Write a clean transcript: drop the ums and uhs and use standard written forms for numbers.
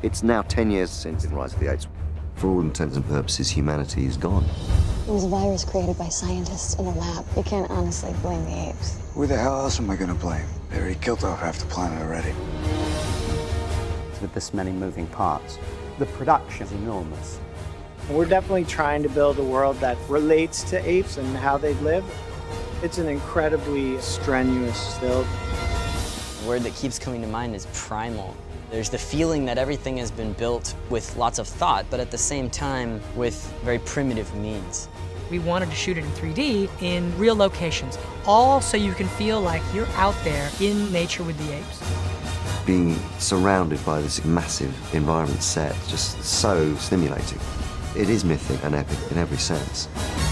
It's now 10 years since the rise of the apes. For all intents and purposes, humanity is gone. It was a virus created by scientists in a lab. You can't honestly blame the apes. Who the hell else am I gonna blame? They already killed off half the planet already. With this many moving parts, the production is enormous. We're definitely trying to build a world that relates to apes and how they live. It's an incredibly strenuous build. The word that keeps coming to mind is primal. There's the feeling that everything has been built with lots of thought, but at the same time with very primitive means. We wanted to shoot it in 3D in real locations, all so you can feel like you're out there in nature with the apes. Being surrounded by this massive environment set, just so stimulating. It is mythic and epic in every sense.